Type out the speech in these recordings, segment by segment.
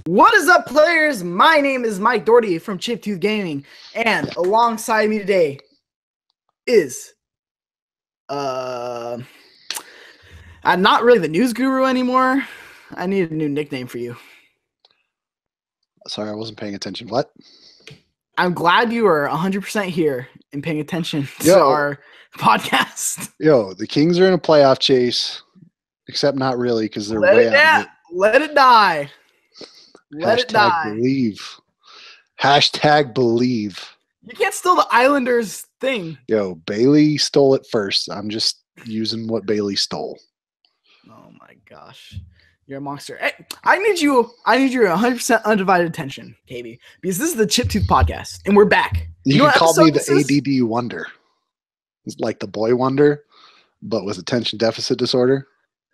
What is up, players? My name is Mike Doherty from Chiptooth Gaming, and alongside me today is I'm not really the news guru anymore. I need a new nickname for you. Sorry, I wasn't paying attention. What? I'm glad you are 100% here and paying attention to our podcast. Yo, the Kings are in a playoff chase, except not really because they're way out of it. Let it die. Let it die. Believe. Hashtag believe. You can't steal the Islanders thing. Yo, Bailey stole it first. I'm just using what Bailey stole. Oh my gosh. You're a monster. Hey, I need your 100% undivided attention, KB, because this is the Chiptooth podcast, and we're back. You can call me the ADD Wonder. It's like the boy wonder, but with attention deficit disorder.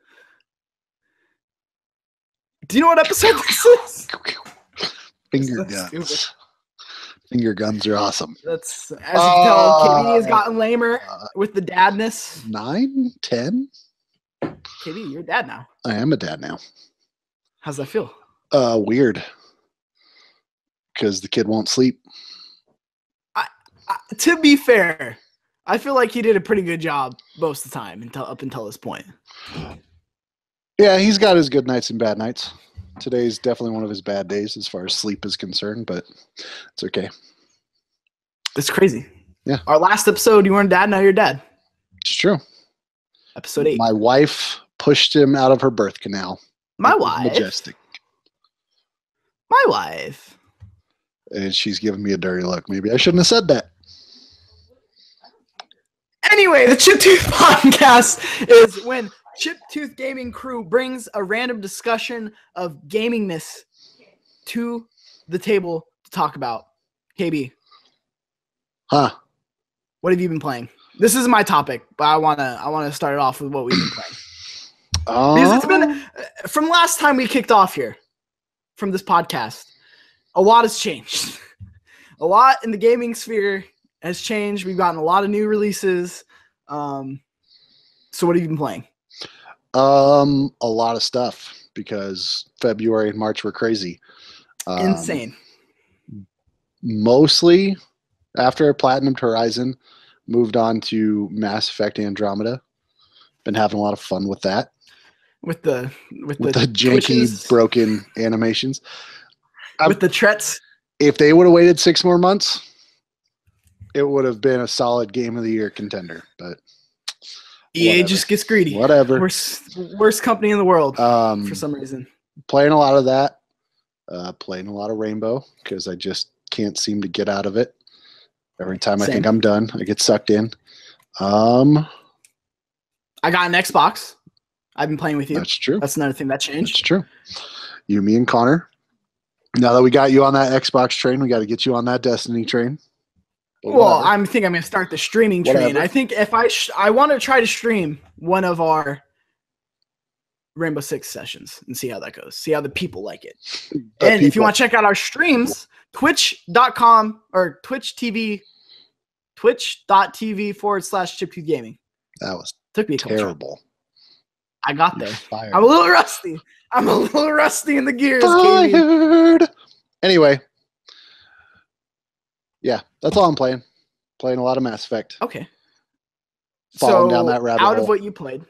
Do you know what episode this is? Finger guns. Stupid. Finger guns are awesome. That's, as you can tell, KB has gotten lamer with the dadness. 9, 10? KB, you're a dad now. I am a dad now. How's that feel? Weird. Because the kid won't sleep. To be fair, I feel like he did a pretty good job most of the time up until this point. Yeah, he's got his good nights and bad nights. Today's definitely one of his bad days as far as sleep is concerned, but it's okay. It's crazy. Yeah. Our last episode, you weren't dad, now you're dad. It's true. Episode 8. My wife pushed him out of her birth canal. My wife? Majestic. My wife. And she's giving me a dirty look. Maybe I shouldn't have said that. Anyway, the Chiptooth podcast is when Chiptooth Gaming crew brings a random discussion of gamingness to the table to talk about. KB. Huh. What have you been playing? This is my topic, but I wanna start it off with what we've been playing. Because it's been from last time we kicked off here, from this podcast, a lot has changed. A lot in the gaming sphere has changed. We've gotten a lot of new releases. So what have you been playing? A lot of stuff because February and March were crazy. Insane. Mostly after I platinumed Horizon, moved on to Mass Effect Andromeda. Been having a lot of fun with that. With the janky, twitches. Broken animations. With the Trets. If they would have waited 6 more months, it would have been a solid Game of the Year contender. But EA just gets greedy. Whatever. Worst company in the world for some reason. Playing a lot of that. Playing a lot of Rainbow because I just can't seem to get out of it. Every time I think I'm done, I get sucked in. I got an Xbox. I've been playing with you. That's true. That's another thing that changed. That's true. You, me, and Connor. Now that we got you on that Xbox train, we got to get you on that Destiny train. Well, I think I'm going to start the streaming train. I think if I want to try to stream one of our Rainbow Six sessions and see how that goes. See how the people like it. If you want to check out our streams, twitch.com or twitch.tv/Chiptooth Gaming. That was took me a terrible. I got there. I'm a little rusty. I'm a little rusty in the gears. Fired. Anyway. Yeah, that's all I'm playing. Playing a lot of Mass Effect. Okay. Falling down that rabbit hole. Out of what you played,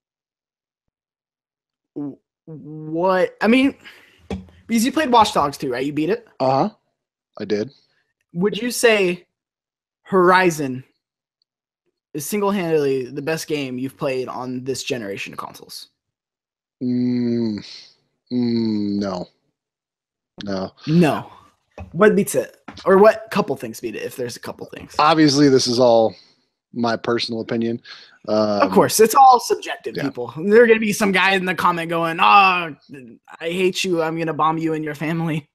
what I mean, because you played Watch Dogs 2, right? You beat it? Uh-huh. I did. Would you say Horizon is single-handedly the best game you've played on this generation of consoles? No. No. No. What beats it? Or what couple things beat it, if there's a couple things? Obviously, this is all my personal opinion. Of course, it's all subjective, people. There are going to be some guy in the comment going, I hate you. I'm going to bomb you and your family.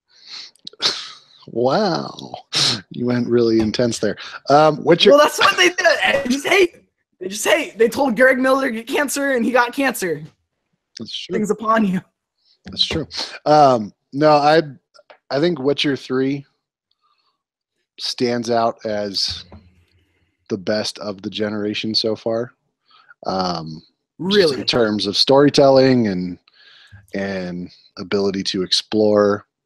Wow. You went really intense there. Well, that's what they did. They just hate. They just hate. They told Greg Miller to get cancer, and he got cancer. That's true. Things upon you. That's true. No, I think Witcher 3 stands out as the best of the generation so far. Really? In terms of storytelling and ability to explore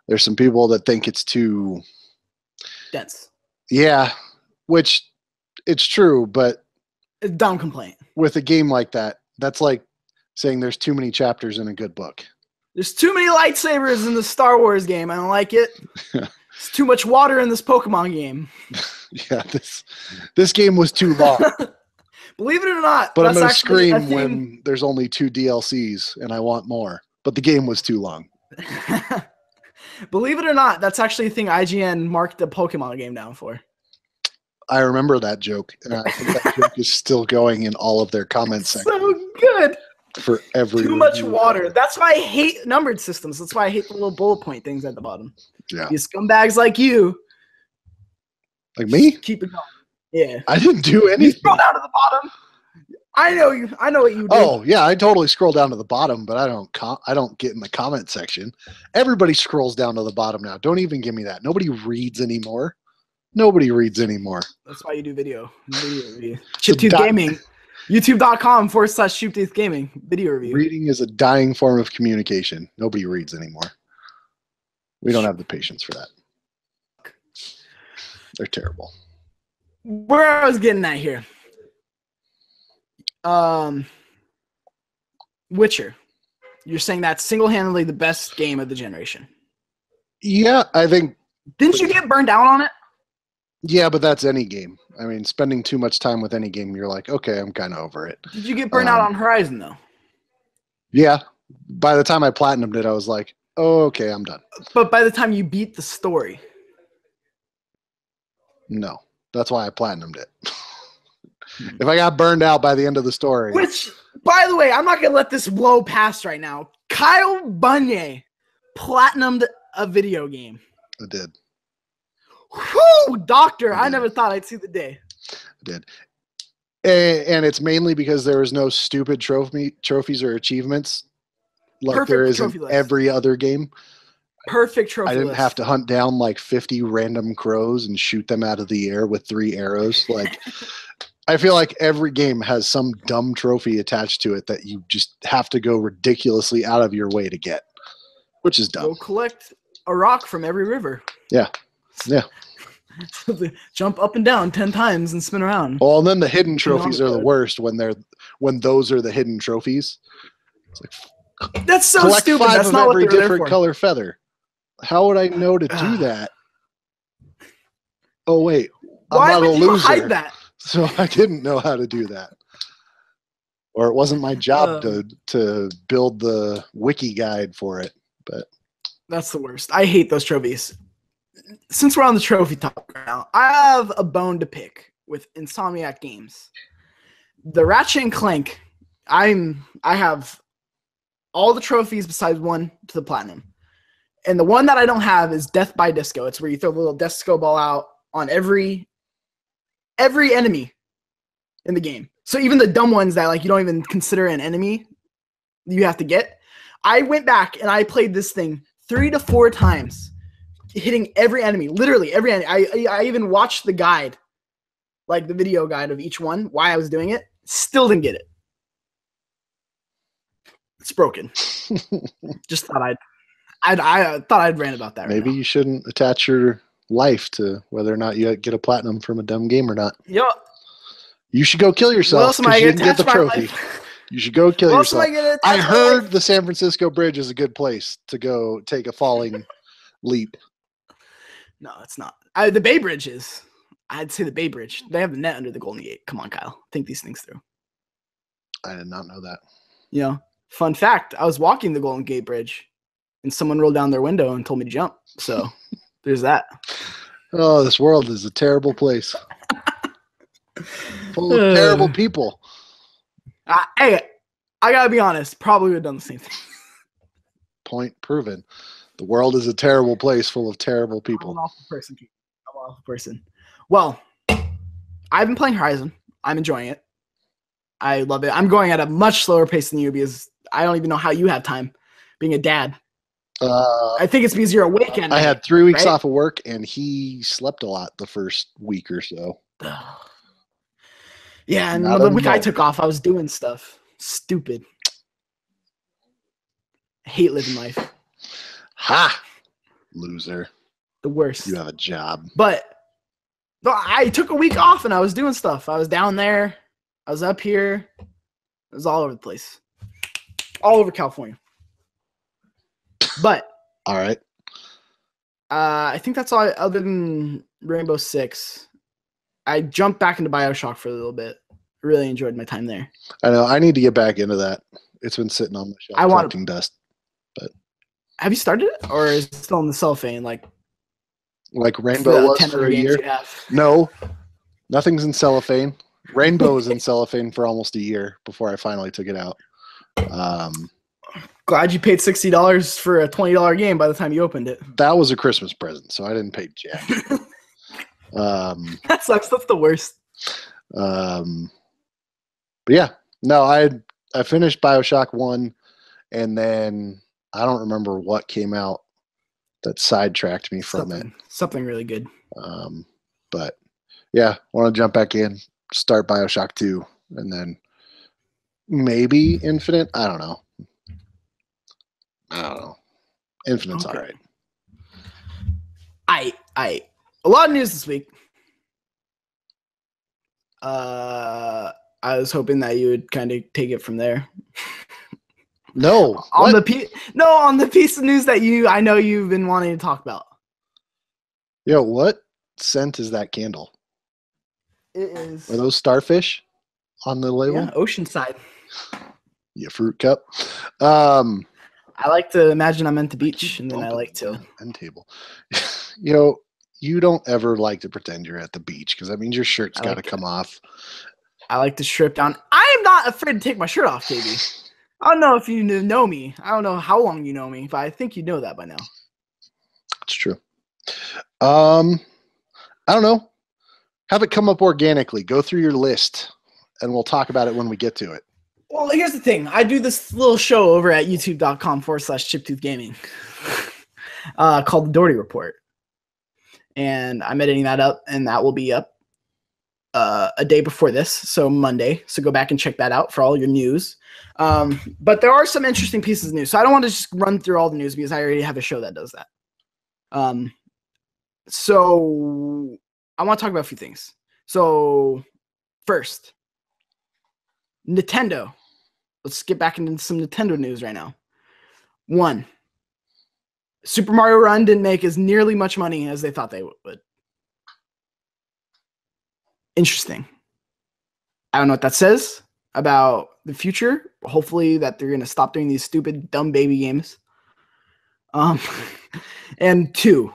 There's some people that think it's too dense. Yeah, which it's true, but It's a dumb complaint. With a game like that, that's like saying there's too many chapters in a good book. There's too many lightsabers in the Star Wars game. I don't like it. It's too much water in this Pokemon game. Yeah, this game was too long. Believe it or not. But I'm going to scream when there's only 2 DLCs and I want more. But the game was too long. Believe it or not, that's actually a thing IGN marked the Pokemon game down for. I remember that joke. And I think that joke is still going in all of their comments sections. So good. For every Too much water. That's why I hate numbered systems. That's why I hate the little bullet point things at the bottom. Yeah. You scumbags like you. Like me? Keep it going. Yeah. I didn't do anything. You scroll down to the bottom. I know you. I know what you did. Oh yeah, I totally scroll down to the bottom, but I don't get in the comment section. Everybody scrolls down to the bottom now. Don't even give me that. Nobody reads anymore. Nobody reads anymore. That's why you do video review. Chiptooth Gaming. YouTube.com/Chiptooth Gaming. Video review. Reading is a dying form of communication. Nobody reads anymore. We don't have the patience for that. They're terrible. Where I was getting at here. Witcher. You're saying that's single-handedly the best game of the generation. Yeah, I think. Didn't you get burned out on it? Yeah, but that's any game. I mean, spending too much time with any game, you're like, okay, I'm kind of over it. Did you get burned out on Horizon, though? Yeah. By the time I platinumed it, I was like, oh, okay, I'm done. But by the time you beat the story. No. That's why I platinumed it. If I got burned out by the end of the story. Which, by the way, I'm not going to let this blow past right now. Kyle Bunyea platinumed a video game. I did. Whew, doctor. I never thought I'd see the day. I did. And it's mainly because there was no stupid trophies or achievements like Perfect there is in list. every other game. Perfect trophy I didn't list. have to hunt down like 50 random crows and shoot them out of the air with 3 arrows. Like, I feel like every game has some dumb trophy attached to it that you just have to go ridiculously out of your way to get, which is dumb. Go collect a rock from every river. Yeah. Yeah. Jump up and down 10 times and spin around. Well, and then the hidden trophies are the worst when those are the hidden trophies. It's like, that's so collect stupid. 5 That's of not every what they're different there for. color feather. How would I know to do that? Oh wait, Why I'm not would a you loser, hide that? so I didn't know how to do that. Or it wasn't my job to build the wiki guide for it. But that's the worst. I hate those trophies. Since we're on the trophy topic right now, I have a bone to pick with Insomniac Games. The Ratchet and Clank, I have all the trophies besides one to the platinum. And the one that I don't have is Death by Disco. It's where you throw the little disco ball out on every enemy in the game. So even the dumb ones that like you don't even consider an enemy, you have to get. I went back and I played this thing 3 to 4 times, hitting every enemy, literally every enemy. I even watched the guide, like the video guide of each one, why I was doing it. Still didn't get it. It's broken. Just thought I thought I'd rant about that. Maybe you shouldn't attach your life to whether or not you get a platinum from a dumb game or not. Yo, you should go kill yourself because you didn't get the trophy. You should go kill yourself. I heard the San Francisco Bridge is a good place to go take a falling leap. No, it's not. The Bay Bridge is. I'd say the Bay Bridge. They have the net under the Golden Gate. Come on, Kyle. Think these things through. I did not know that. You know, fun fact, I was walking the Golden Gate Bridge and someone rolled down their window and told me to jump. So there's that. Oh, this world is a terrible place. Full of terrible people. Hey, I gotta be honest. Probably would have done the same thing. Point proven. The world is a terrible place full of terrible people. I'm an awful person. I'm an awful person. Well, I've been playing Horizon. I'm enjoying it. I love it. I'm going at a much slower pace than you because I don't even know how you have time being a dad. I think it's because you're awake at night. I had 3 weeks off of work, and he slept a lot the first week or so. Yeah, and the week I took off, I was doing stuff. Stupid. I hate living life. Ha! Loser. The worst. You have a job. But no, I took a week off and I was doing stuff. I was down there. I was up here. It was all over the place. All over California. But all right. I think that's all. Other than Rainbow Six, I jumped back into BioShock for a little bit. Really enjoyed my time there. I know. I need to get back into that. It's been sitting on my shelf collecting dust. But have you started it, or is it still in the cellophane? Like Rainbow was for a year? No, nothing's in cellophane. Rainbow was in cellophane for almost a year before I finally took it out. Glad you paid $60 for a $20 game by the time you opened it. That was a Christmas present, so I didn't pay jack. That sucks. That's the worst. But yeah, no, I finished BioShock 1, and then I don't remember what came out that sidetracked me from it. Something really good. But yeah, want to jump back in, start BioShock 2, and then maybe Infinite. I don't know. Infinite's all right. A lot of news this week. I was hoping that you would kind of take it from there. No. on the piece of news that I know you've been wanting to talk about. Yo, what scent is that candle? It is. Are those starfish on the label? Yeah, Oceanside. Yeah, fruit cup. I like to imagine I'm at the beach, and then I like to end table. You know, you don't ever like to pretend you're at the beach because that means your shirt's got to come off. I like to strip down. I am not afraid to take my shirt off, KB. I don't know if you know me. I don't know how long you know me, but I think you know that by now. It's true. I don't know. Have it come up organically. Go through your list, and we'll talk about it when we get to it. Well, here's the thing. I do this little show over at youtube.com/chiptoothgaming called the Doherty Report. And I'm editing that up, and that will be up a day before this, so Monday. So go back and check that out for all your news. But there are some interesting pieces of news. So I don't want to just run through all the news because I already have a show that does that. So I want to talk about a few things. So first, Nintendo. Let's get back into some Nintendo news right now. 1, Super Mario Run didn't make as nearly much money as they thought they would. Interesting. I don't know what that says about the future. Hopefully that they're going to stop doing these stupid, dumb baby games. And 2,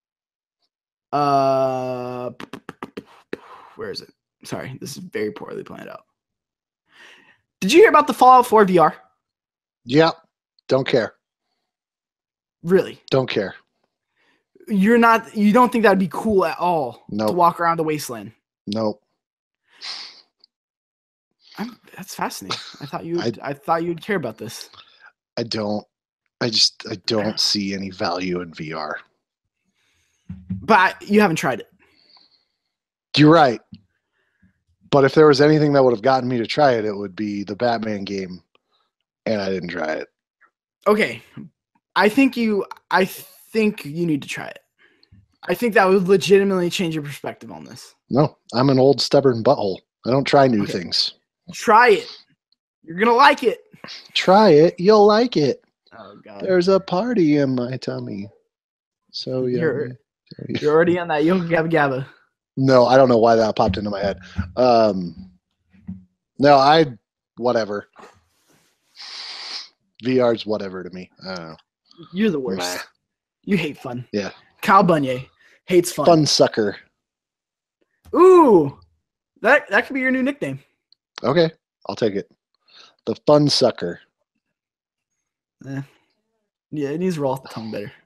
where is it? Sorry, this is very poorly planned out. Did you hear about the Fallout 4 VR? Yeah, don't care. Really? Don't care. You don't think that'd be cool at all? Nope. To walk around the wasteland? Nope. That's fascinating. I thought you'd care about this. I don't see any value in VR. But you haven't tried it. You're right. But if there was anything that would have gotten me to try it, it would be the Batman game, and I didn't try it. Okay. I think you need to try it. I think that would legitimately change your perspective on this. No, I'm an old stubborn butthole. I don't try new things. Try it. You're going to like it. Try it. You'll like it. Oh, God. There's a party in my tummy. So you're already on that Yoga Gabba Gabba. No, I don't know why that popped into my head. Whatever. VR's whatever to me. I don't know. You're the worst. Nah. You hate fun. Yeah. Kyle Bunyea hates fun. Fun sucker. Ooh. That could be your new nickname. Okay. I'll take it. The fun sucker. Yeah, it needs to roll off the tongue better.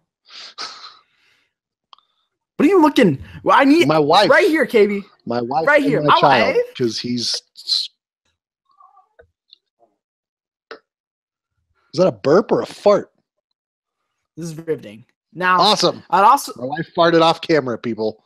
What are you looking? Well, I need my wife right here, KB. My wife right here. My child, because he's. Is that a burp or a fart? This is riveting. Now, awesome. I'd also my wife farted off camera, people.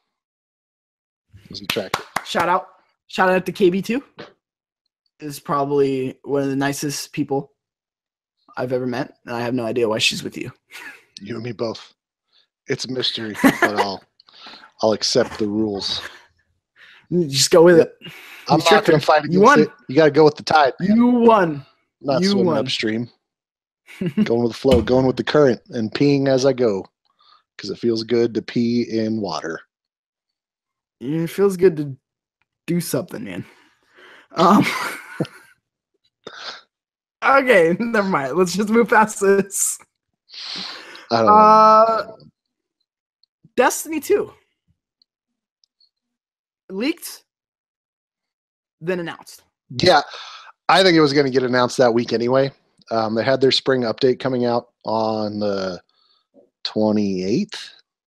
It was attractive. Shout out to KB too. Is probably one of the nicest people I've ever met, and I have no idea why she's with you. You and me both. It's a mystery, but I'll accept the rules. Just go with it. I'm not going to fight against You won. it. You got to go with the tide, man. You won. Not swimming upstream. Going with the flow, going with the current, and peeing as I go, because it feels good to pee in water. Yeah, it feels good to do something, man. Okay, never mind. Let's just move past this. I don't know. Destiny 2 leaked, then announced. Yeah, I think it was going to get announced that week anyway. They had their spring update coming out on the 28th,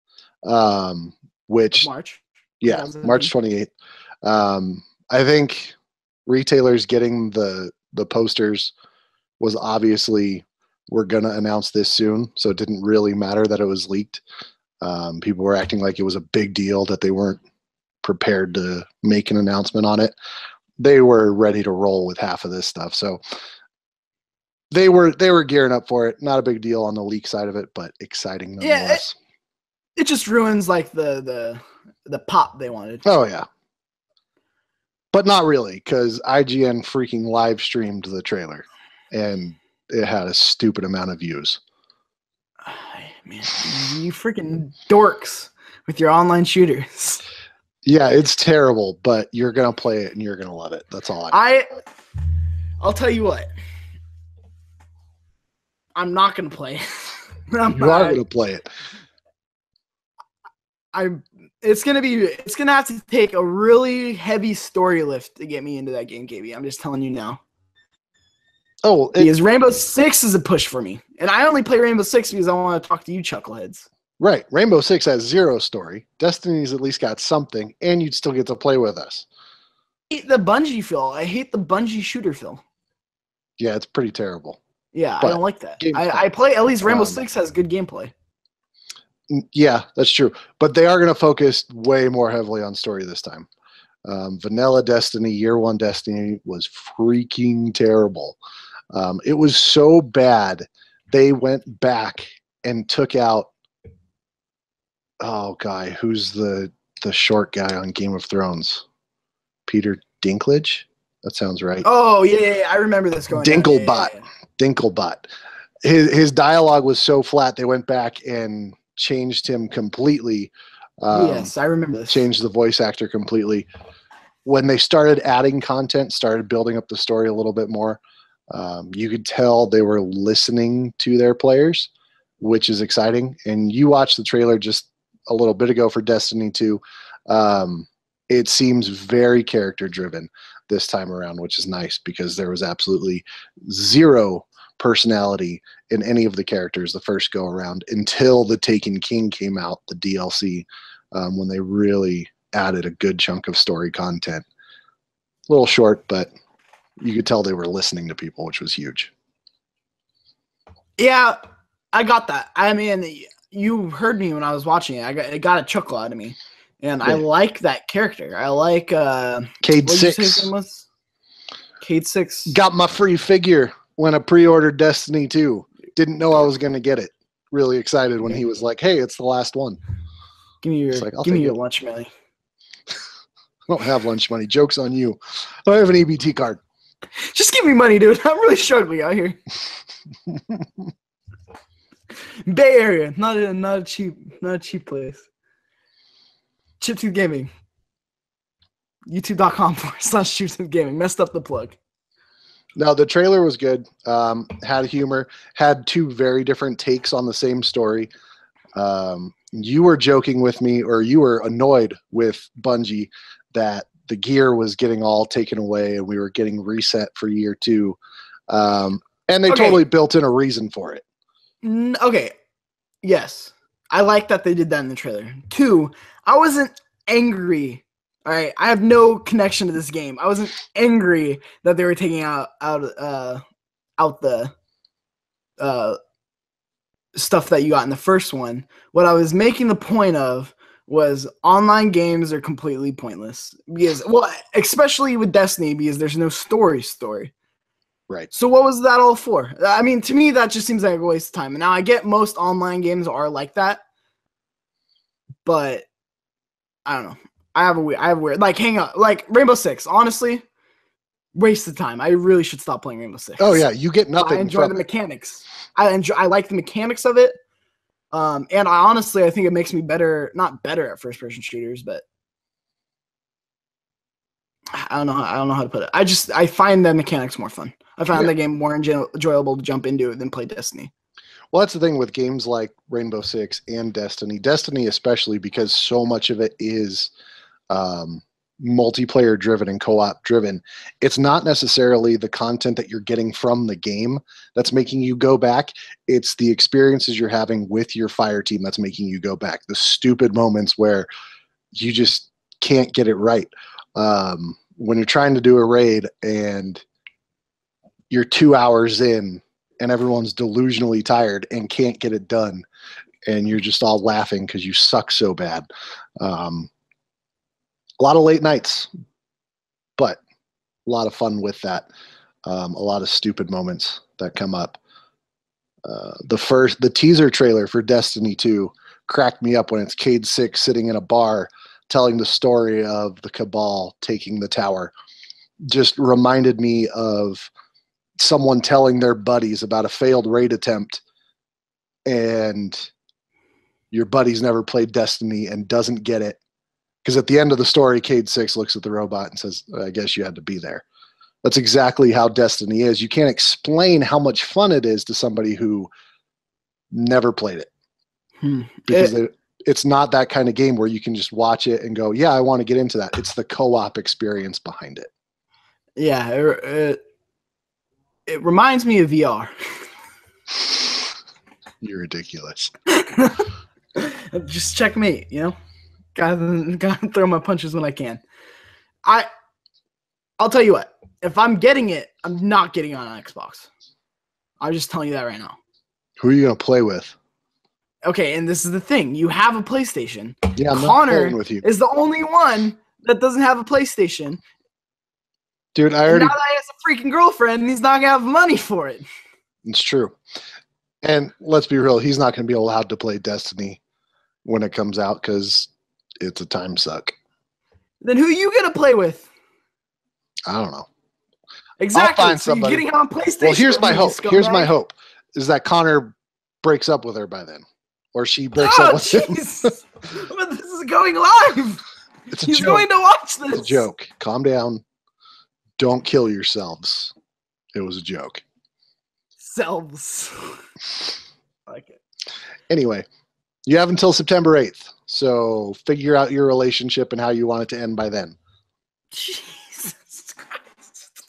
which March. Yeah, March 28th. I think retailers getting the posters was obviously, we're going to announce this soon, so it didn't really matter that it was leaked. People were acting like it was a big deal that they weren't prepared to make an announcement on it. They were ready to roll with half of this stuff, so they were gearing up for it. Not a big deal on the leak side of it, but exciting nonetheless. Yeah, it just ruins like the pop they wanted. Oh yeah, but not really, because IGN freaking live streamed the trailer, and it had a stupid amount of views. Man, you freaking dorks with your online shooters. Yeah, it's terrible, but you're gonna play it and you're gonna love it. That's all I'll tell you what. I'm not gonna play it. You are gonna play it. It's gonna have to take a really heavy story lift to get me into that game, KB. I'm just telling you now. Oh, because Rainbow Six is a push for me, and I only play Rainbow Six because I want to talk to you, chuckleheads. Right, Rainbow Six has zero story. Destiny's at least got something, and you'd still get to play with us. I hate the Bungie feel. I hate the Bungie shooter feel. Yeah, it's pretty terrible. Yeah, I don't like that. I play, at least Rainbow Six has good gameplay. Yeah, that's true. But they are going to focus way more heavily on story this time. Vanilla Destiny, Year One Destiny was freaking terrible. It was so bad, they went back and took out, who's the short guy on Game of Thrones? Peter Dinklage? That sounds right. Oh, yeah, I remember this going Dinklebot. Yeah. Dinklebot. His dialogue was so flat, they went back and changed him completely. Yes, I remember this. Changed the voice actor completely. When they started adding content, started building up the story a little bit more, you could tell they were listening to their players, which is exciting. And you watched the trailer just a little bit ago for Destiny 2. It seems very character-driven this time around, which is nice because there was absolutely zero personality in any of the characters the first go around until the Taken King came out, the DLC, when they really added a good chunk of story content. A little short, but you could tell they were listening to people, which was huge. Yeah, I got that. I mean, you heard me when I was watching it. It got a chuckle out of me. And I like that character. I like Cade 6. Cade 6. Got my free figure when I pre-ordered Destiny 2. Didn't know I was going to get it. Really excited when he was like, hey, it's the last one. Give me your lunch money. I don't have lunch money. Joke's on you. I have an EBT card. Just give me money, dude. I'm really struggling out here. Bay Area, not a cheap place. Chiptooth Gaming. YouTube.com/Chiptooth Gaming. Messed up the plug. No, the trailer was good. Had humor. Had two very different takes on the same story. You were joking with me, or you were annoyed with Bungie that the gear was getting all taken away and we were getting reset for year 2. And they totally built in a reason for it. Okay. Yes. I like that they did that in the trailer. 2, I wasn't angry. All right. I have no connection to this game. I wasn't angry that they were taking out the stuff that you got in the first one. What I was making the point of was online games are completely pointless because, well, especially with Destiny, because there's no story. Right. So what was that all for? I mean, to me, that just seems like a waste of time. And now I get most online games are like that. but I don't know. I have a weird like hang up like Rainbow Six. Honestly, waste of time. I really should stop playing Rainbow Six. Oh yeah, you get nothing. I enjoy the mechanics. I like the mechanics of it. And I think it makes me not better at first person shooters, but I don't know how to put it. I find the mechanics more fun. I find the game more enjoyable to jump into than play Destiny. Well, that's the thing with games like Rainbow Six and Destiny. Destiny especially, because so much of it is multiplayer driven and co-op driven. It's not necessarily the content that you're getting from the game that's making you go back. It's the experiences you're having with your fire team that's making you go back. The stupid moments where you just can't get it right. When you're trying to do a raid and you're 2 hours in and everyone's delusionally tired and can't get it done, and you're just all laughing because you suck so bad. A lot of late nights, but a lot of fun with that. A lot of stupid moments that come up. The teaser trailer for Destiny 2 cracked me up when it's Cade 6 sitting in a bar telling the story of the Cabal taking the tower. Just reminded me of someone telling their buddies about a failed raid attempt, and your buddy's never played Destiny and doesn't get it. Because at the end of the story, Cade 6 looks at the robot and says, I guess you had to be there. That's exactly how Destiny is. You can't explain how much fun it is to somebody who never played it. Because it's not that kind of game where you can just watch it and go, yeah, I want to get into that. It's the co-op experience behind it. Yeah, it reminds me of VR. You're ridiculous. Just checkmate, you know? Gotta throw my punches when I can. I'll tell you what. If I'm getting it, I'm not getting it on an Xbox. I'm just telling you that right now. Who are you gonna play with? Okay, and this is the thing. You have a PlayStation. Yeah, I'm Connor not playing with you. is the only one that doesn't have a PlayStation. Dude, now that he has a freaking girlfriend, he's not gonna have money for it. It's true. And let's be real, he's not gonna be allowed to play Destiny when it comes out because it's a time suck. Then who are you gonna play with? I don't know. Exactly. I'll find somebody. You're getting on PlayStation. Well, here's my hope. Here's my hope is that Connor breaks up with her by then, or she breaks up with him. But this is going live. He's going to watch this. It's a joke. Calm down. Don't kill yourselves. It was a joke. Selves. I like it. Anyway, you have until September 8th. So figure out your relationship and how you want it to end by then. Jesus Christ.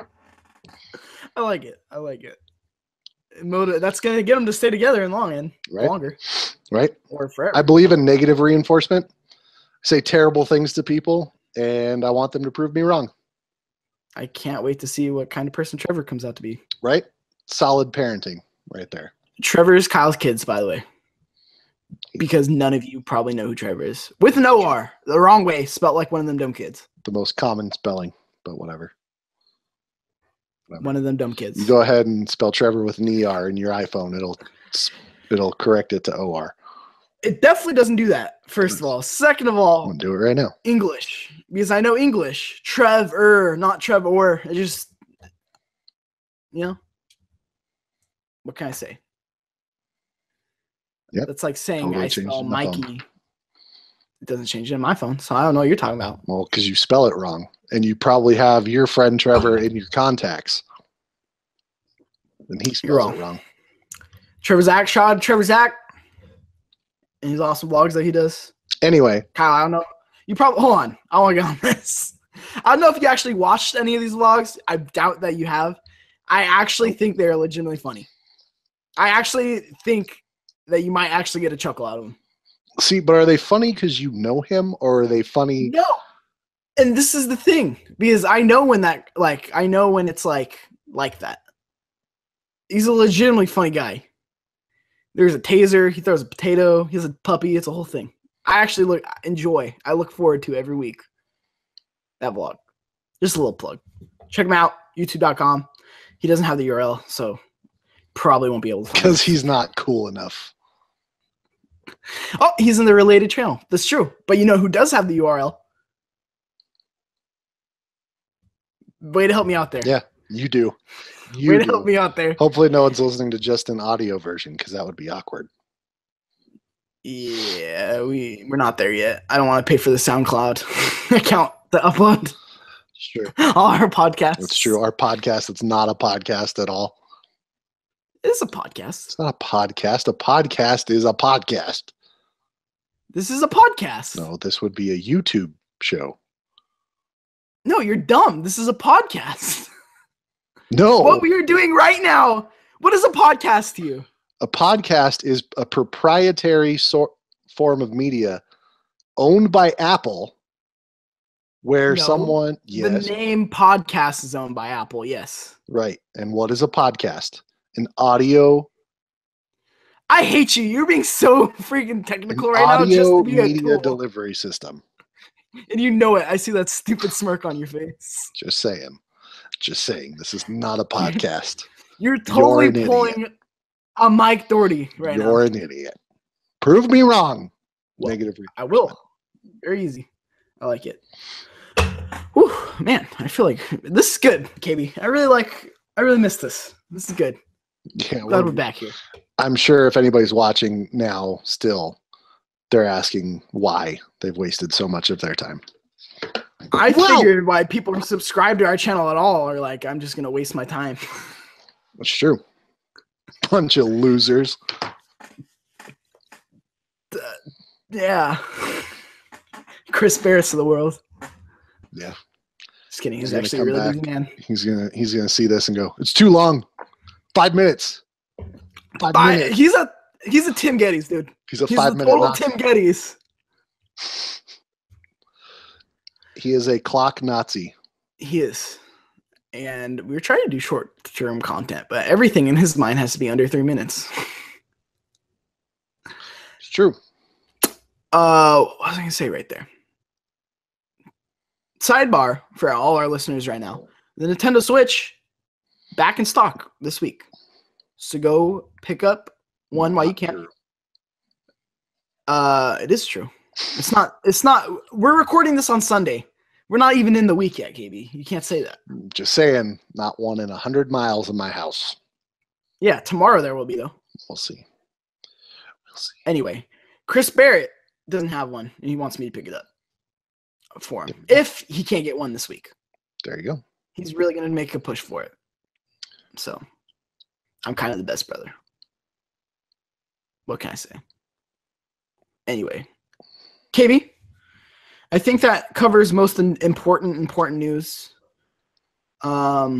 I like it. That's going to get them to stay together in longer. Right? Or forever. I believe in negative reinforcement. I say terrible things to people, and I want them to prove me wrong. I can't wait to see what kind of person Trevor comes out to be. Right? Solid parenting right there. Trevor is Kyle's kids, by the way. Because none of you probably know who Trevor is. With an O-R. The wrong way. Spelled like one of them dumb kids. The most common spelling, but whatever. One of them dumb kids. You go ahead and spell Trevor with an E-R in your iPhone. It'll correct it to O-R. It definitely doesn't do that, first of all. Second of all, I'm going to do it right now. English. Because I know English. Trevor, not Trevor. I just, what can I say? Yep. That's like saying Totally I spell my Mikey. phone. It doesn't change it in my phone, so I don't know what you're talking about. Well, because you spell it wrong. And you probably have your friend Trevor in your contacts. And he spells it wrong. Trevor Zach. And his awesome vlogs that he does. Anyway. Kyle, I don't know. Hold on. I want to get on this. I don't know if you actually watched any of these vlogs. I doubt that you have. I actually think they're legitimately funny. I actually think that you might actually get a chuckle out of them. See, but are they funny because you know him, or are they funny? No. And this is the thing, because I know when it's like that. He's a legitimately funny guy. There's a taser. He throws a potato. He has a puppy. It's a whole thing. I actually I look forward to every week. That vlog. Just a little plug. Check him out. YouTube.com. He doesn't have the URL, so probably won't be able to find it. Because he's not cool enough. Oh, he's in the related channel. That's true. But you know who does have the URL? Way to help me out there. Yeah, you do. Way to help me out there. Hopefully no one's listening to just an audio version because that would be awkward. Yeah, we're not there yet. I don't want to pay for the SoundCloud account to upload. Sure. All our podcasts. It's true. Our podcast, it's not a podcast at all. It's a podcast. It's not a podcast. A podcast is a podcast. This is a podcast. No, this would be a YouTube show. No, you're dumb. This is a podcast. No. What we are doing right now. What is a podcast to you? A podcast is a proprietary form of media owned by Apple where someone... Yes. The name podcast is owned by Apple, yes. Right. And what is a podcast? An audio... I hate you. You're being so freaking technical right now. Audio Just to be media delivery system. And you know it. I see that stupid smirk on your face. Just saying. Just saying. This is not a podcast. You're totally pulling a Mike Doherty right now. You're an idiot. Prove me wrong. Well, Negative. I will. Very easy. I like it. Whew, man, I feel like this is good, KB. I really missed this. This is good. Yeah, Glad we're back here. I'm sure if anybody's watching now still, they're asking why they've wasted so much of their time. I figured why people are subscribed to our channel at all are like, I'm just going to waste my time. That's true. Bunch of losers. Yeah. Chris Barris of the world. Yeah. Just kidding. He's actually a really busy man. He's gonna see this and go, it's too long. 5 minutes. 5 minutes. He's a Tim Geddes, dude. He's a 5 minute total Tim Geddes. He is a clock Nazi. He is. And we were trying to do short-term content, but everything in his mind has to be under 3 minutes. It's true. What was I going to say right there? Sidebar for all our listeners right now. The Nintendo Switch back in stock this week. So go pick up one while you can. It is true. It's not. We're recording this on Sunday. We're not even in the week yet, KB. You can't say that. Just saying, not one in 100 miles of my house. Yeah, tomorrow there will be, though. We'll see. Anyway, Chris Barrett doesn't have one, and he wants me to pick it up for him if he can't get one this week. There you go. He's really going to make a push for it. So, I'm kind of the best brother. What can I say? Anyway, KB, I think that covers most important news. I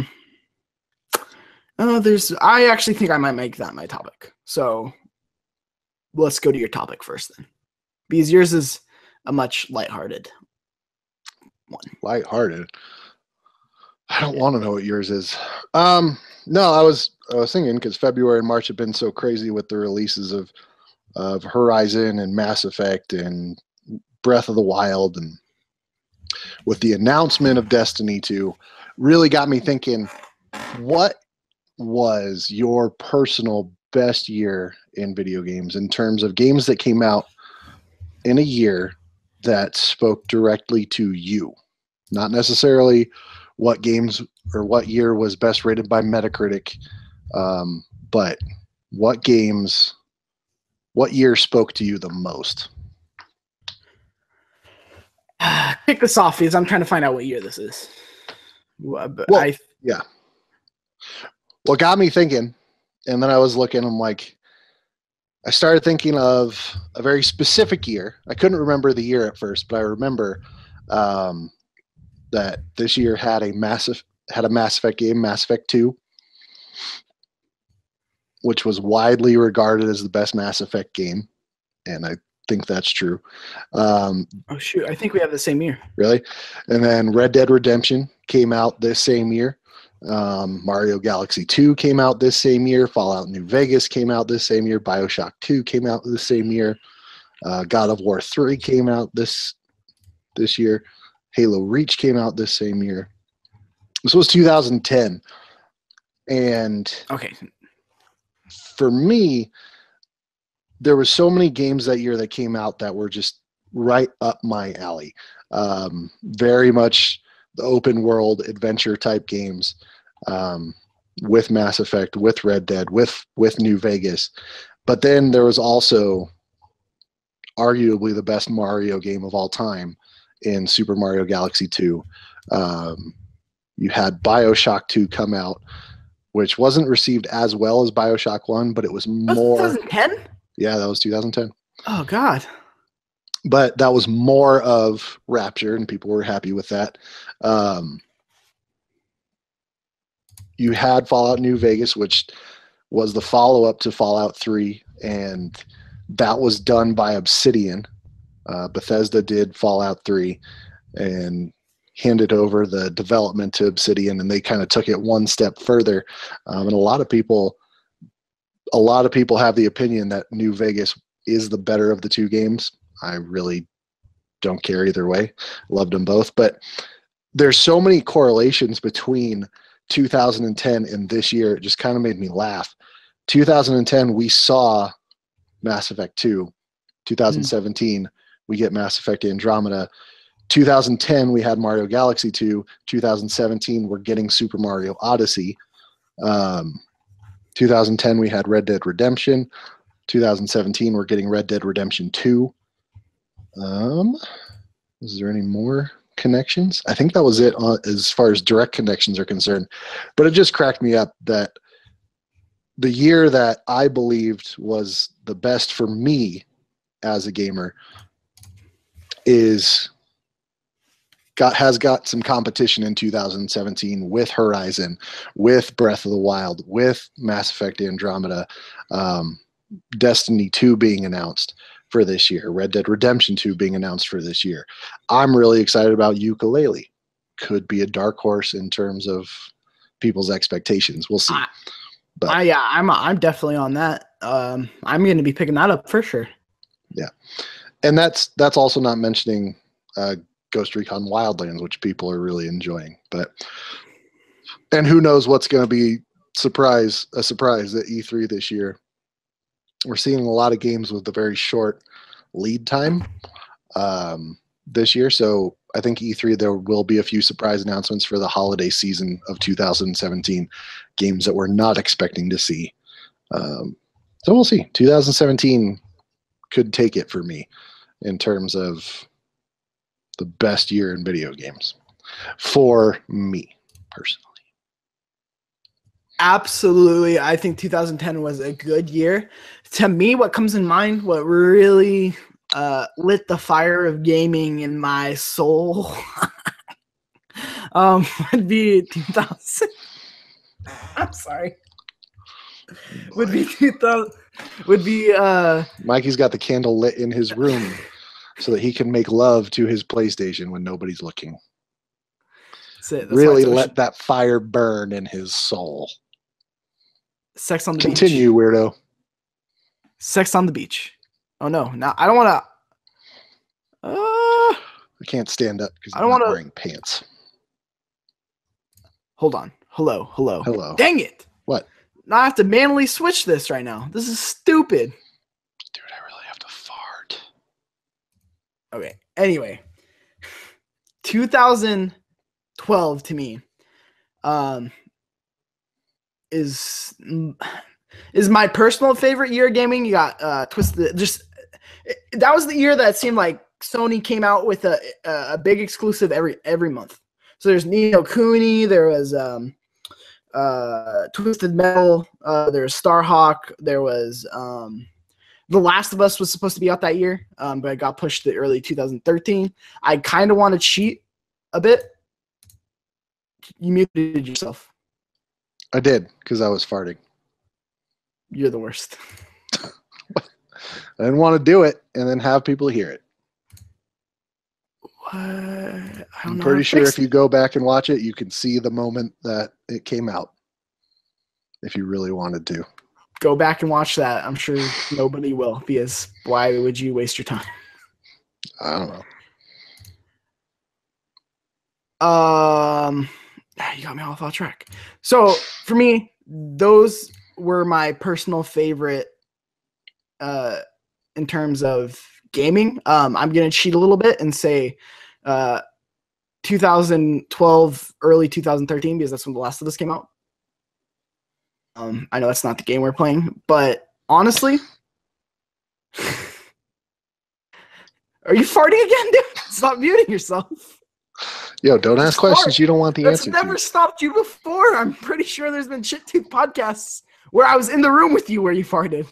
actually think I might make that my topic. So let's go to your topic first then. Because yours is a much lighthearted one. Lighthearted? I don't want to know what yours is. No, I was thinking because February and March have been so crazy with the releases of Horizon and Mass Effect and Breath of the Wild, and with the announcement of Destiny 2, really got me thinking, what was your personal best year in video games in terms of games that came out in a year that spoke directly to you? Not necessarily what games or what year was best rated by Metacritic, but what year spoke to you the most? Kick this off because I'm trying to find out what year this is. Yeah. What got me thinking, and then I was looking, I started thinking of a very specific year. I couldn't remember the year at first, but I remember that this year had a Mass Effect game, Mass Effect 2, which was widely regarded as the best Mass Effect game, and I think that's true. Oh shoot, I think we have the same year. Really? And then Red Dead Redemption came out this same year. Mario Galaxy 2 came out this same year. Fallout New Vegas came out this same year. BioShock 2 came out this same year. God of War 3 came out this year. Halo Reach came out this same year. This was 2010. And okay, for me, there was so many games that year that came out that were just right up my alley. Very much the open world adventure type games, with Mass Effect, with Red Dead, with New Vegas. But then there was also arguably the best Mario game of all time in Super Mario Galaxy 2. You had BioShock 2 come out, which wasn't received as well as BioShock 1, but it was more. 2010? Yeah, that was 2010. Oh, God. But that was more of Rapture, and people were happy with that. You had Fallout New Vegas, which was the follow-up to Fallout 3, and that was done by Obsidian. Bethesda did Fallout 3 and handed over the development to Obsidian, and they kind of took it one step further. And a lot of people have the opinion that New Vegas is the better of the two games. I really don't care either way. Loved them both, but there's so many correlations between 2010 and this year. It just kind of made me laugh. 2010, we saw Mass Effect 2. 2017, we get Mass Effect Andromeda. 2010, we had Mario Galaxy 2. 2017, we're getting Super Mario Odyssey. 2010, we had Red Dead Redemption. 2017, we're getting Red Dead Redemption 2. Is there any more connections? I think that was it as far as direct connections are concerned. But it just cracked me up that the year that I believed was the best for me as a gamer has got some competition in 2017 with Horizon, with Breath of the Wild, with Mass Effect Andromeda, Destiny 2 being announced for this year, Red Dead Redemption 2 being announced for this year. I'm really excited about Yooka-Laylee. Could be a dark horse in terms of people's expectations. We'll see. Yeah, I'm definitely on that. I'm going to be picking that up for sure. Yeah, and that's also not mentioning Ghost Recon Wildlands, which people are really enjoying. And who knows what's going to be a surprise at E3 this year. We're seeing a lot of games with a very short lead time this year. So I think E3, there will be a few surprise announcements for the holiday season of 2017, games that we're not expecting to see. So we'll see. 2017 could take it for me in terms of the best year in video games for me personally. Absolutely. I think 2010 was a good year. To me, what comes in mind, what really lit the fire of gaming in my soul would be 2000. I'm sorry. Would be 2000. Would be Mikey's got the candle lit in his room so that he can make love to his PlayStation when nobody's looking. That's really let that fire burn in his soul. Sex on the beach. Continue, weirdo. Sex on the beach. Oh no! Now I don't want to. I can't stand up because I'm not wearing pants. Hold on. Hello. Hello. Dang it! What? Now I have to manually switch this right now. This is stupid. Dude, I really have to fart. Okay. Anyway, 2012 to me, is my personal favorite year of gaming. You got Twisted. That was the year that seemed like Sony came out with a big exclusive every month. So there's Ni no Kuni, there was Twisted Metal, there was Starhawk, there was The Last of Us was supposed to be out that year, but it got pushed to early 2013. I kind of want to cheat a bit. You muted yourself. I did, because I was farting. You're the worst. I didn't want to do it and then have people hear it. What? I'm pretty sure if you go back and watch it, you can see the moment that it came out. If you really wanted to. Go back and watch that. I'm sure nobody will, because why would you waste your time? I don't know. You got me off track. So for me, those were my personal favorite in terms of gaming. I'm going to cheat a little bit and say 2012, early 2013, because that's when The Last of Us came out. I know that's not the game we're playing, but honestly, are you farting again, dude? Stop muting yourself. Yo, don't ask questions you don't want the answer to. That's never stopped you before. I'm pretty sure there's been shit tooth podcasts where I was in the room with you where you farted.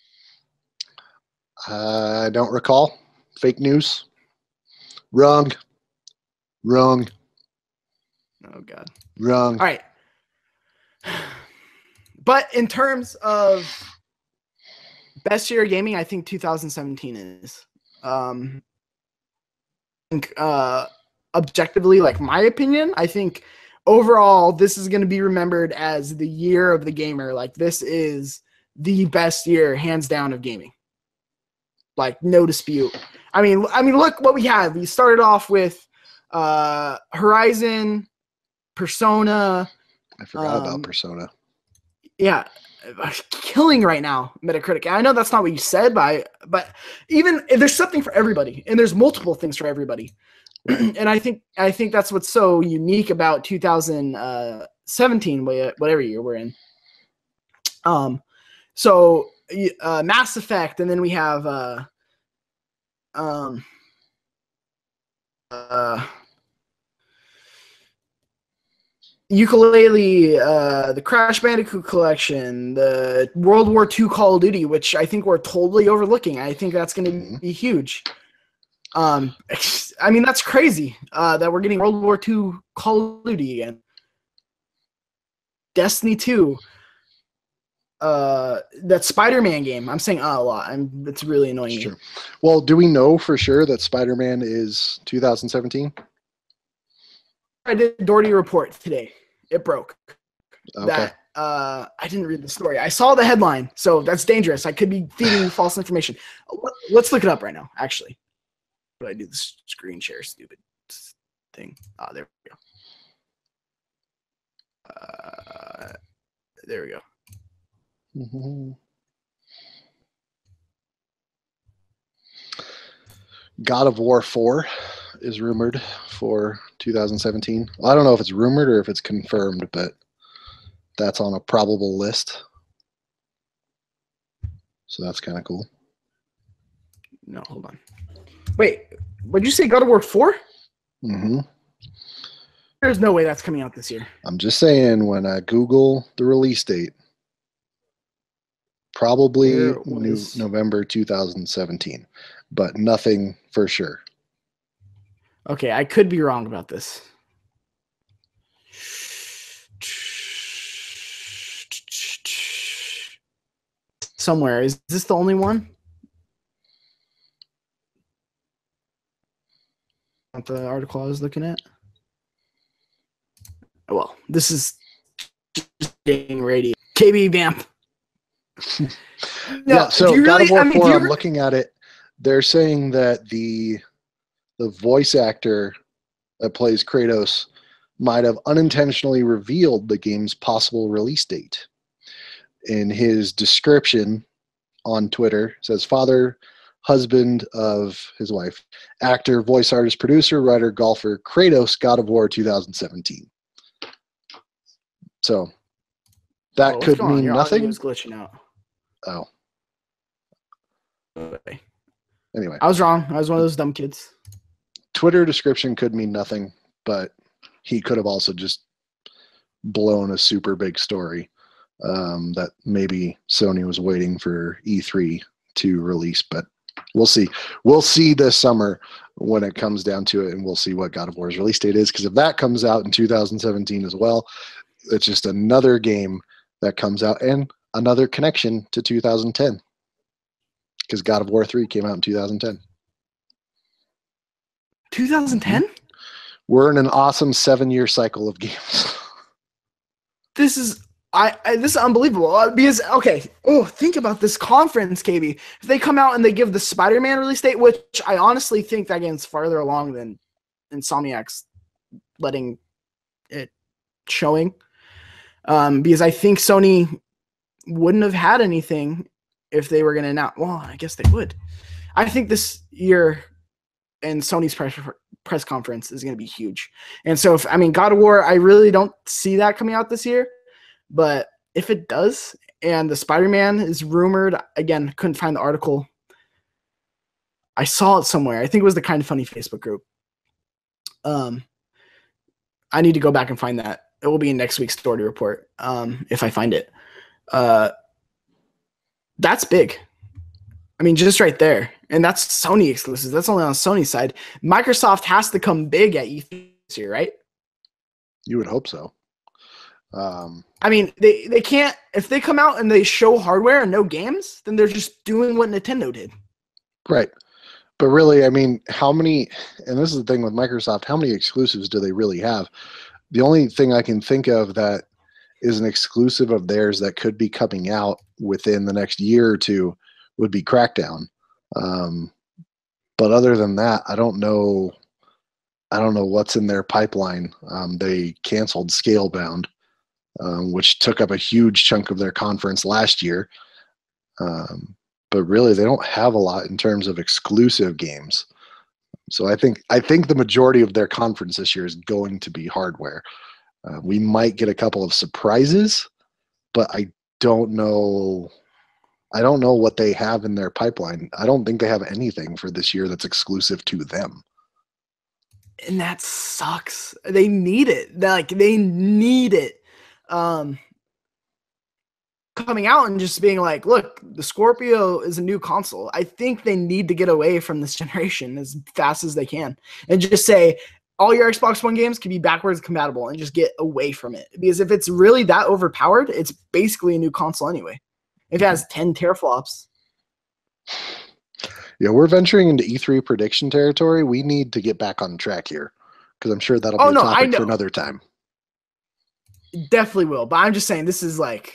I don't recall. Fake news. Wrong. Oh, God. Wrong. All right. But in terms of best year of gaming, I think 2017 is. I think objectively, like my opinion, I think overall this is going to be remembered as the year of the gamer. Like this is the best year, hands down, of gaming. Like no dispute. I mean, look what we had. We started off with Horizon, Persona. I forgot about Persona. Yeah, killing right now, Metacritic. I know that's not what you said, but even there's something for everybody, and there's multiple things for everybody. And I think that's what's so unique about 2017, whatever year we're in. So Mass Effect, and then we have Ukulele, the Crash Bandicoot collection, the World War II Call of Duty, which I think we're totally overlooking. I think that's going to be huge. I mean, that's crazy that we're getting World War II Call of Duty again. Destiny 2. That Spider-Man game. I'm saying a lot. It's really annoying me. Well, do we know for sure that Spider-Man is 2017? I did Doherty Reports today. It broke. Okay. That I didn't read the story. I saw the headline, so that's dangerous. I could be feeding false information. Let's look it up right now, actually. But I do the screen share stupid thing. There we go. There we go. Mm-hmm. God of War 4 is rumored for 2017. Well, I don't know if it's rumored or if it's confirmed, but that's on a probable list. So that's kind of cool. No, hold on. Wait, what'd you say? God of War 4? Mm-hmm. There's no way that's coming out this year. I'm just saying, when I Google the release date, probably November 2017, but nothing for sure. Okay, I could be wrong about this. Somewhere. Is this the only one? Not the article I was looking at? Well, this is just getting ready. KB Vamp. No, yeah, so God of War 4, I'm looking at it. They're saying that the voice actor that plays Kratos might have unintentionally revealed the game's possible release date. In his description on Twitter, it says father, husband of his wife, actor, voice artist, producer, writer, golfer, Kratos, God of War 2017. So that could mean nothing. Was glitching out. Oh. Anyway. I was wrong. I was one of those dumb kids. Twitter description could mean nothing, but he could have also just blown a super big story that maybe Sony was waiting for E3 to release, but we'll see. We'll see this summer when it comes down to it, and we'll see what God of War's release date is, because if that comes out in 2017 as well, it's just another game that comes out and another connection to 2010, because God of War 3 came out in 2010. 2010? We're in an awesome 7-year cycle of games. This is this is unbelievable. Because think about this conference, KB. If they come out and they give the Spider-Man release date, which I honestly think that game's farther along than Insomniac's letting it showing, because I think Sony wouldn't have had anything if they were going to announce. Well, I guess they would. I think this year and Sony's press conference is going to be huge. And so, God of War, I really don't see that coming out this year. But if it does, and the Spider-Man is rumored, again, couldn't find the article. I saw it somewhere. I think it was the Kind of Funny Facebook group. I need to go back and find that. It will be in next week's Doherty Report if I find it. That's big. Just right there. And that's Sony exclusives. That's only on Sony's side. Microsoft has to come big at E3 this year, right? You would hope so. They can't. If they come out and they show hardware and no games, then they're just doing what Nintendo did. Right. But really, how many, and this is the thing with Microsoft, how many exclusives do they really have? The only thing I can think of that is an exclusive of theirs that could be coming out within the next year or two would be Crackdown. But other than that, I don't know what's in their pipeline. They canceled Scalebound, which took up a huge chunk of their conference last year. But really, they don't have a lot in terms of exclusive games. So I think the majority of their conference this year is going to be hardware. We might get a couple of surprises, but I don't know what they have in their pipeline. I don't think they have anything for this year that's exclusive to them. And that sucks. They need it. They need it. Coming out and just being like, look, the Scorpio is a new console. I think they need to get away from this generation as fast as they can and just say all your Xbox One games can be backwards compatible and just get away from it. Because if it's really that overpowered, it's basically a new console anyway. If it has 10 teraflops. Yeah, we're venturing into E3 prediction territory. We need to get back on track here because I'm sure that'll be a topic for another time. Definitely will. But I'm just saying this is like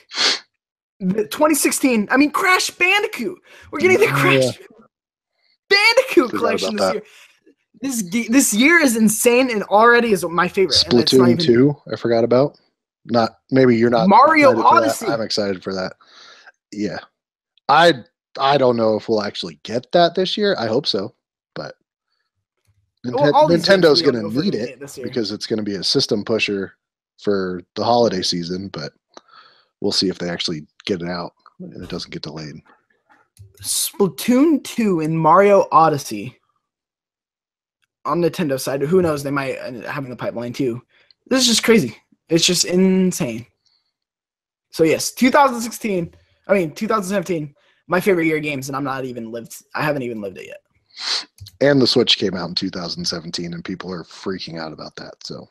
2016. Crash Bandicoot. We're getting the Crash Bandicoot collection this year. This year is insane and already is my favorite. Splatoon 2, I forgot about. Maybe you're not. Mario Odyssey. I'm excited for that. Yeah. I don't know if we'll actually get that this year. I hope so. But Nintendo's going to need it because it's going to be a system pusher for the holiday season, but we'll see if they actually get it out and it doesn't get delayed. Splatoon 2 and Mario Odyssey on Nintendo side. Who knows? They might have in the pipeline too. This is just crazy. It's just insane. So yes, 2017, my favorite year of games, and I haven't even lived it yet. And the Switch came out in 2017, and people are freaking out about that. So,